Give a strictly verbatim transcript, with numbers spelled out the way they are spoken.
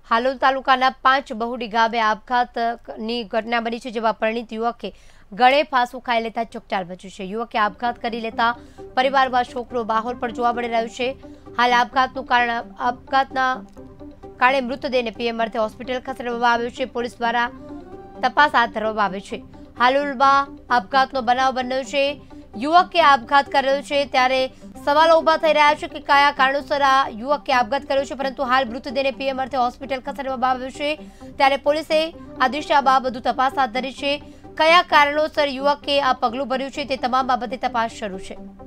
હાલોલ તાલુકાના પાંચ બહુડી ગામે આપઘાતની ઘટના બની છે, જેમાં પરિણીત યુવકે ગળે ફાંસો ખાઈ લેતા ચકચાર મચ્યું છે। યુવકે આપઘાત કરી લેતા પરિવારમાં શોકનો માહોલ પણ જોવા મળી રહ્યો છે। હાલ આપઘાતનું કારણ આપઘાતના કારણે મૃતદેહને પીએમ અર્થે હોસ્પિટલ ખસેડવામાં આવ્યો છે। પોલીસ દ્વારા તપાસ હાથ ધરવામાં આવી છે। હાલોલમાં આપઘાતનો બનાવ બન્યો છે। યુવકે આપઘાત કર્યો છે, ત્યારે સવાલો ઉભા થઈ રહ્યા છે કે કયા કારણોસર આ યુવકે આપઘાત કર્યો છે, પરંતુ હાલ મૃતદેહને પીએમ અર્થે હોસ્પિટલ ખસેડવામાં આવ્યો છે। ત્યારે પોલીસે આ દિશામાં વધુ તપાસ હાથ ધરી છે। કયા કારણોસર યુવકે આ પગલું ભર્યું છે તે તમામ બાબતે તપાસ શરૂ છે।